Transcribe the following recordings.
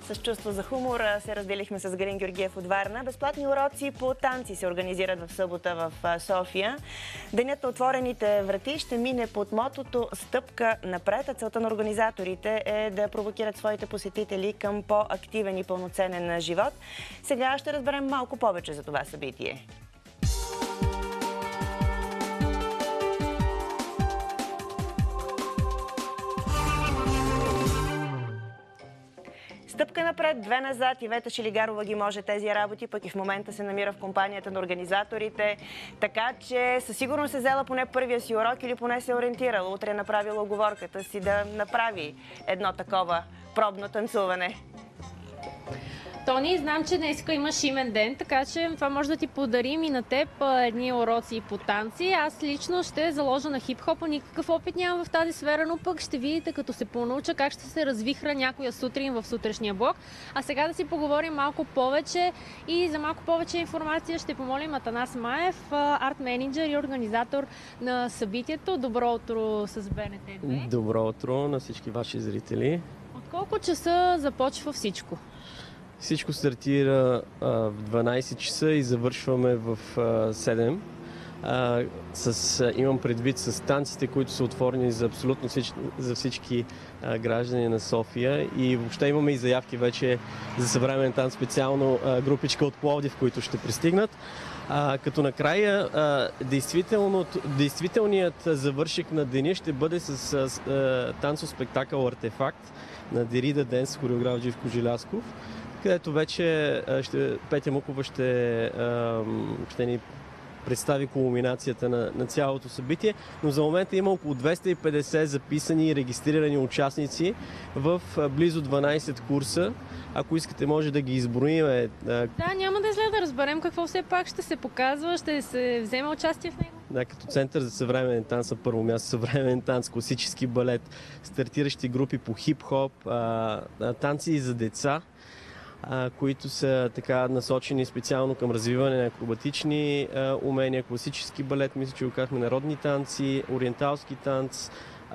С чувство за хумор се разделихме с Галин Георгиев от Варна. Безплатни уроци по танци се организират в събота в София. Денят на отворените врати ще мине под мотото "Стъпка напред", а целта на организаторите е да провокират своите посетители към по-активен и пълноценен живот. Сега ще разберем малко повече за това събитие. Стъпка напред, две назад. Ивета Шилигарова ги може тези работи, пък и в момента се намира в компанията на организаторите. Така че със сигурност се взела поне първия си урок или поне се ориентирала. Утре е направила уговорката си да направи едно такова пробно танцуване. Тони, знам, че днеска имаш имен ден, така че това може да ти подарим и на теб едни уроци по танци. Аз лично ще заложа на хип-хопа, никакъв опит нямам в тази сфера, но пък ще видите, като се понауча, как ще се развихра някоя сутрин в сутрешния блок. А сега да си поговорим малко повече и за малко повече информация ще помолим Атанас Маев, арт-менеджер и организатор на събитието. Добро утро с БНТ2. Добро утро на всички ваши зрители. От колко часа започва всичко? Всичко стартира в 12 часа и завършваме в 7. Имам предвид с танците, които са отворени за абсолютно всички граждани на София. И въобще имаме и заявки вече за съвременен танц, специално групичка от Пловдив, които ще пристигнат. Като накрая, действителният завършек на деня ще бъде с танцов спектакъл "Артефакт" на Дерида Денс, хореограф Живко Желязков, където вече Петя Мукова ще ни представи кулминацията на цялото събитие, но за момента има около 250 записани и регистрирани участници в близо 12 курса. Ако искате, може да ги изброим. Да, няма да е зле да разберем какво все пак ще се показва, ще се вземе участие в него. Да, като център за съвременен танц на първо място съвременен танц, класически балет, стартиращи групи по хип-хоп, танци за деца, които са така насочени специално към развиване на акробатични умения, класически балет, мисля, че го казахме, народни танци, ориенталски танц,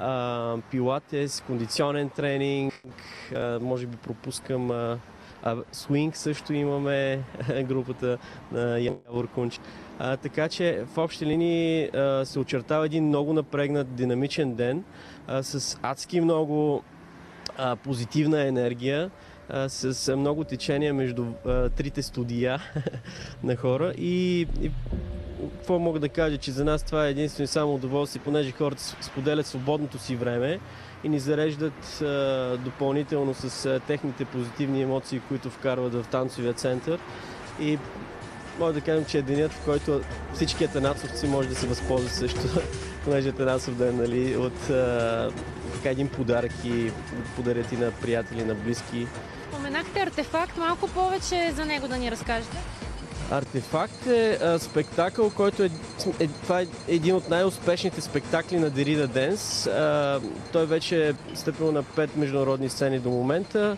пилатес, кондиционен тренинг, може би пропускам свинг, също имаме групата на Явор Кунч. Така че в общи линии се очертава един много напрегнат, динамичен ден с адски много позитивна енергия, с много течение между трите студия на хора и какво мога да кажа, че за нас това е единствено и само удоволствие, понеже хората споделят свободното си време и ни зареждат допълнително с техните позитивни емоции, които вкарват в танцовия център. И може да кажем, че е денят, в който всички атанасовци може да се възползват също, понеже е Атанасов ден, нали, от един подарък и да подарят и на приятели, на близки. Споменахте "Артефакт", малко повече за него да ни разкажете. "Артефакт" е спектакъл, който това е един от най-успешните спектакли на Дерида Денс. Той вече е стъпил на 5 международни сцени до момента.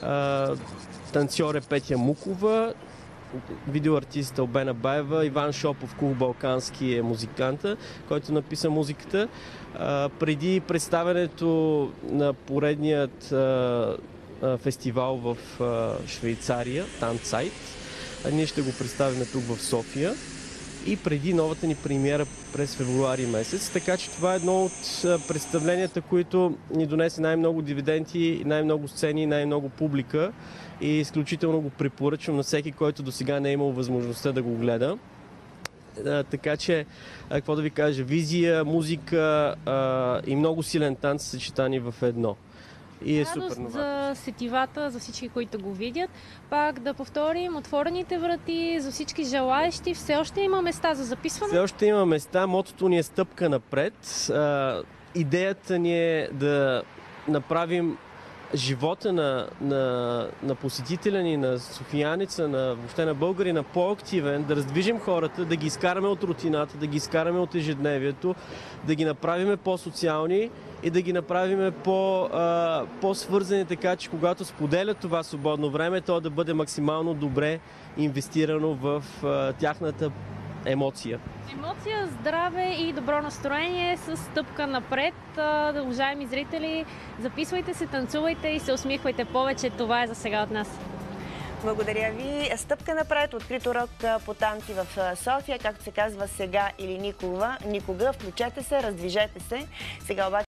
Танцор е Петя Мукова, видеоартист Албена Баева, Иван Шопов, Кух Балкански е музиканта, който написа музиката. Преди представянето на поредният фестивал в Швейцария, Танцайт, ние ще го представим тук в София и преди новата ни премиера през февруари месец. Така че това е едно от представленията, които ни донесе най-много дивиденти, най-много сцени, най-много публика и изключително го препоръчвам на всеки, който досега не е имал възможността да го гледа. Така че, какво да ви кажа, визия, музика и много силен танц съчетани в едно. И е супер новаторство. За сетивата, за всички, които го видят. Пак да повторим, отворените врати за всички желаещи. Все още има места за записване? Все още има места. Мотото ни е "Стъпка напред". Идеята ни е да направим живота на посетителя ни, на софиянеца, въобще на българина по-активен, да раздвижим хората, да ги изкараме от рутината, да ги изкараме от ежедневието, да ги направим по-социални и да ги направим по-свързани, така че когато споделят това свободно време, то да бъде максимално добре инвестирано в тяхната емоция. Емоция, здраве и добро настроение с стъпка напред. Уважаеми зрители, записвайте се, танцувайте и се усмихвайте повече. Това е за сега от нас. Благодаря ви. Стъпка напред, открит урок по танци в София, както се казва сега или никога. Включете се, раздвижете се. Сега обаче